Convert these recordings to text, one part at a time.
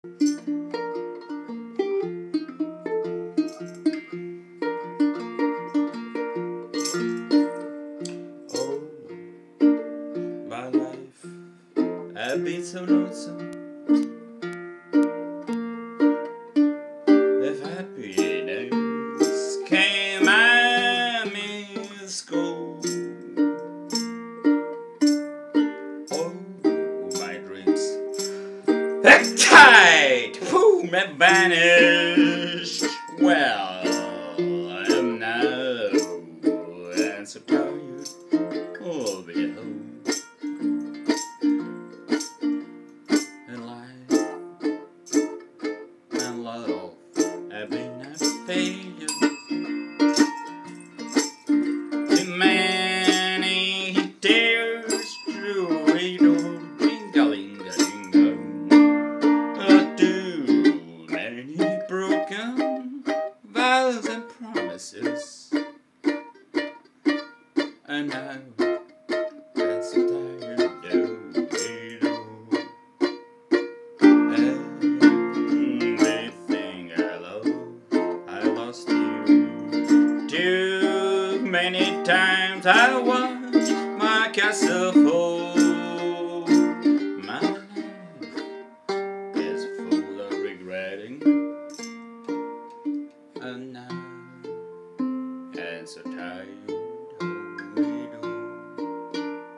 My life had been so lonesome. If happiness came, I miss school. Oh, my dreams, that tide, boom, that vanished. Well, I am now and so tired of it home. And life and love have been a failure. In many tears through it all, ding-a-ling-a-ling-a. Too many broken vows and promises. And now I'm so tired of it all. Everything I love, I lost you. Too many times I watched my castle fall. My life is full of regretting, and now I'm so tired of it all.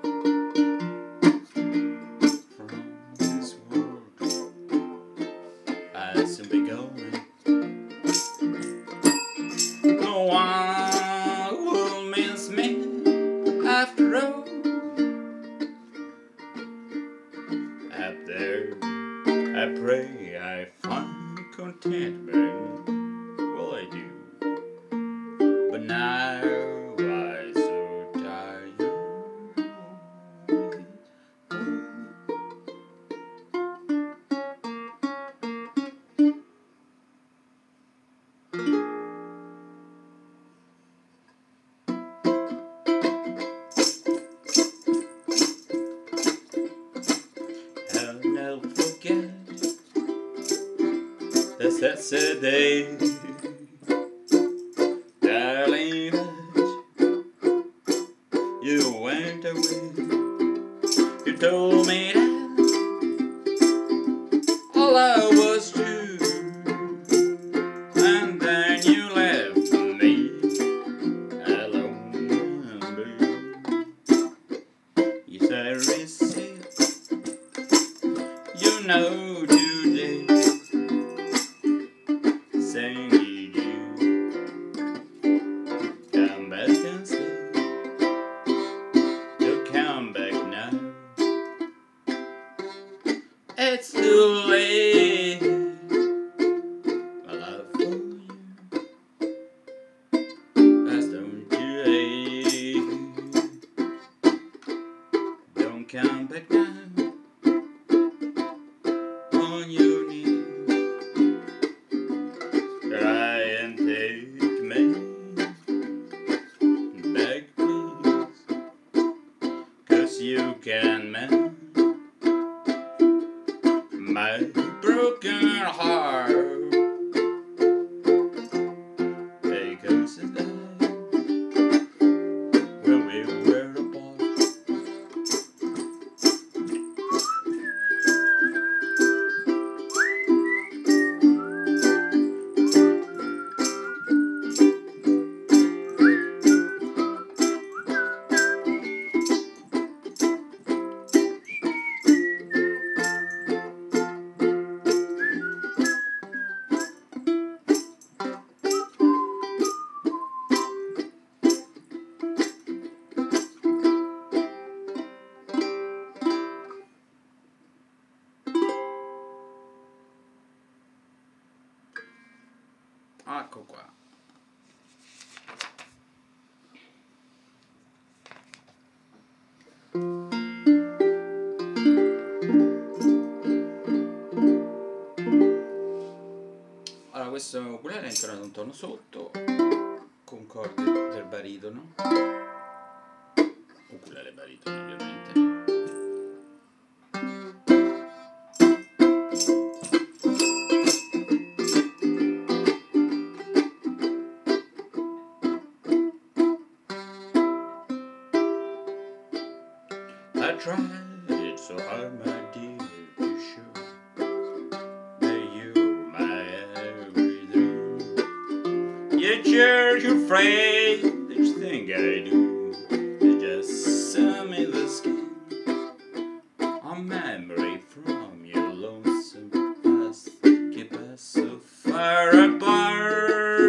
From this world I simply going. No one will miss me after all. Up there, I pray I find contentment. Well, I do, but now I'm so tired. I'll never forget the sad day, darling, that you went away. You told me that all I was true, and then you left me alone. Yes, I receive, you know, today, saying you come back and stay. You come back now. It's too late. My love for you has don't you hate. Don't come back now. On your knees, try and take me back, please, 'cause you can mend my broken heart. Take us a day when we were apart. Ecco qua. Allora, questo ukulele è ancora un tono sotto, con corde del baritono, ukulele baritono ovviamente. tried so hard, my dear, to show that you're my everything. Yet you're afraid that you think I do. You just sell me the skin, a memory from your lonesome past. Keep us so far apart.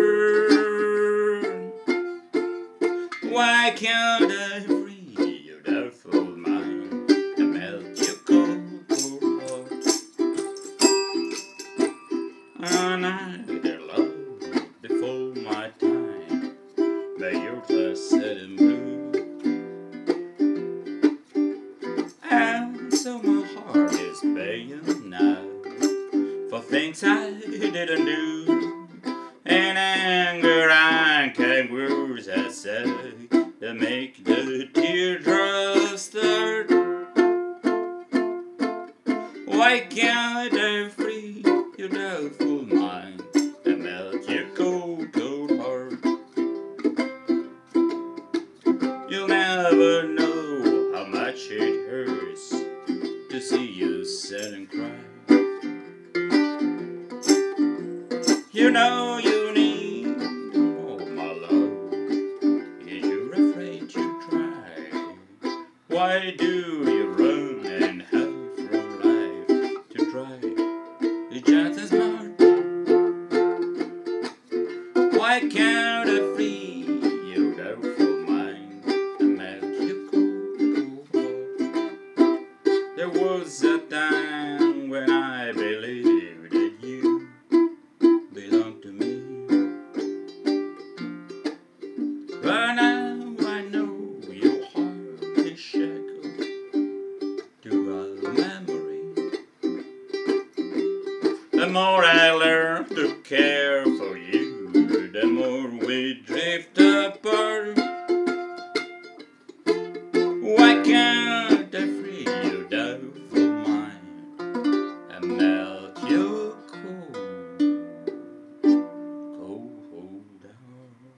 Why can't I free your doubtful mind and melt your cold, cold heart? And I did love before my time, but you're just sad and blue. And so my heart is paying now for things I didn't do. In anger I can words I say that make the teardrops start. Why can't I free your doubtful mind and melt your cold, cold heart? You'll never know how much it hurts to see you sad and cry. You know you need more, my love, yet you're afraid to try. Why do you run and hide from life to try? It's just as smart. Why can't I free your doubtful mind and melt your cold, cold heart? There was a time when I believed that you belong to me, but now I know your heart is shackled to a memory. The more I learn to care for you, the more we drift apart. Why can't I free your doubtful mind and melt your cold, cold heart?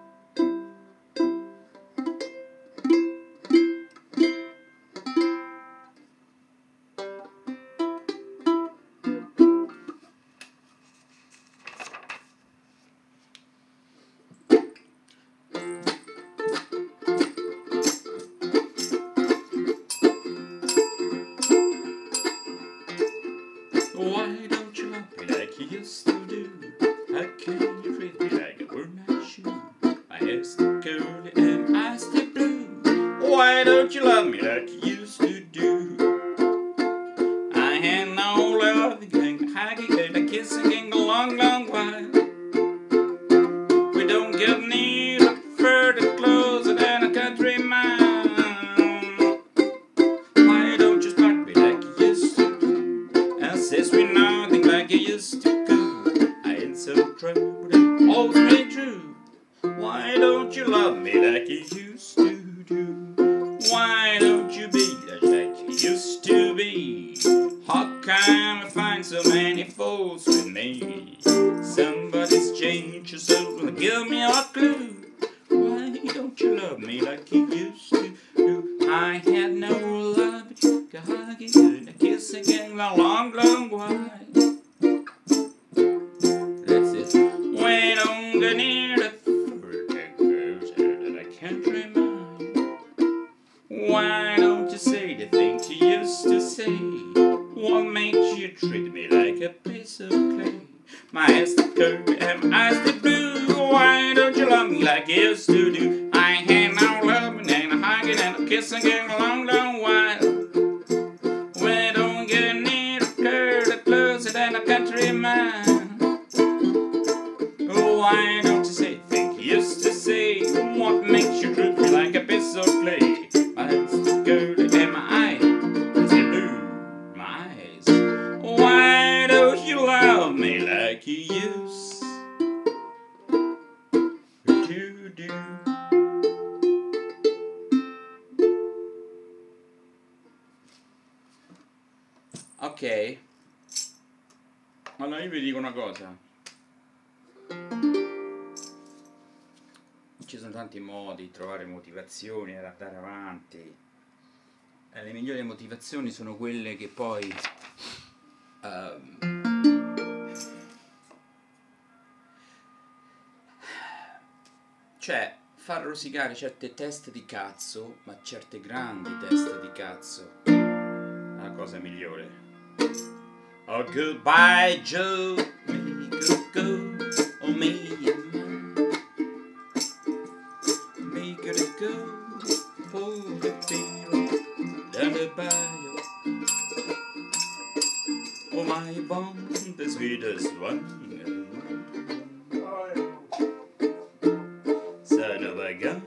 Why don't you love me like you used to do? How can you treat me like a were not shoe? My hair's the curly and my eyes the blue. Why don't you love me like you used to do? I had no love, hugging and a kissing in a long, long while. We don't get near further closer than a country mile. Why don't you start me like you used to do? And says we nothing like you used to do. I ain't so true, but it holds me true. Why don't you love me like you used to do? Why don't you be like you used to be? How come I find so many faults with me? Somebody's changed yourself and give me a clue. Why don't you love me like you used to do? I had no love, but you could hug it and a kiss again a long, long while. That's it. We don't get near the girls that I can't remind. Why don't you say the things you used to say? What makes you treat me like a piece of clay? My eyes the curly and my eyes the blue. Why don't you love me like you used to do? I had no loving and a hugging and a kissing again a long, long while. We don't get near the curly closer than a country mile. Why don't you say the things you used to say? What makes you treat me like a piece of clay? My eyes the curly and my eyes the blue. My eyes. Why don't you love me like you used to do? Ok, allora io vi dico una cosa. Ci sono tanti modi di trovare motivazioni ad andare avanti, Le migliori motivazioni sono quelle che poi cioè far rosicare certe teste di cazzo, ma certe grandi teste di cazzo, è la cosa migliore. Oh goodbye Joe, may good go, oh may you make it go, pull the beer down the bayou. Oh my bond, the sweetest one, son of a gun.